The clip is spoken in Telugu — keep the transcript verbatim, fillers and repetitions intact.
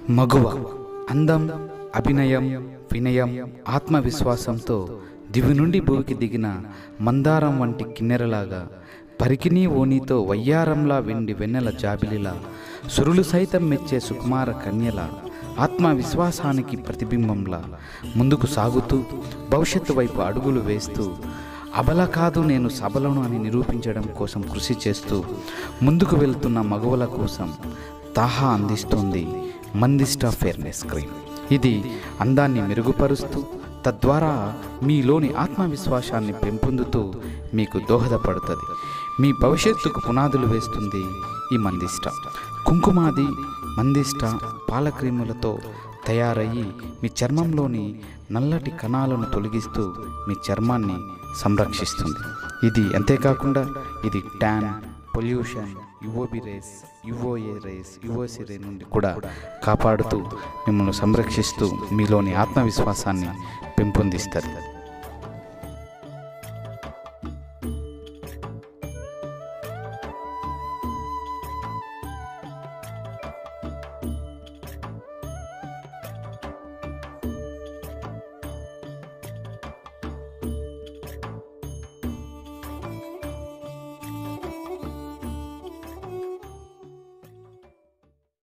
మగువ అందం, అభినయం, వినయం, ఆత్మవిశ్వాసంతో దివి నుండి భూమికి దిగిన మందారం వంటి కిన్నెరలాగా, పరికినీ ఓనితో వయ్యారంలా వెండి వెన్నెల జాబిలిలా, సురులు సైతం మెచ్చే సుకుమార కన్యల, ఆత్మవిశ్వాసానికి ప్రతిబింబంలా ముందుకు సాగుతూ భవిష్యత్తు వైపు అడుగులు వేస్తూ, అబల కాదు నేను సబలను అని నిరూపించడం కోసం కృషి చేస్తూ ముందుకు వెళ్తున్న మగవుల కోసం తాహా అందిస్తుంది మందిష్ట ఫెయిర్నెస్ క్రీమ్. ఇది అందాన్ని మెరుగుపరుస్తూ తద్వారా మీలోని ఆత్మవిశ్వాసాన్ని పెంపొందుతూ మీకు దోహదపడుతుంది. మీ భవిష్యత్తుకు పునాదులు వేస్తుంది ఈ మందిష్ట. కుంకుమాది మందిష్ట పాలక్రీములతో తయారయ్యి మీ చర్మంలోని నల్లటి కణాలను తొలగిస్తూ మీ చర్మాన్ని సంరక్షిస్తుంది. ఇది అంతేకాకుండా ఇది tan, pollution, UVB rays, UVA rays, UVC ray నుండి కూడా కాపాడుతూ మిమ్మల్ని సంరక్షిస్తూ మీలోని ఆత్మవిశ్వాసాన్ని పెంపొందిస్తుంది.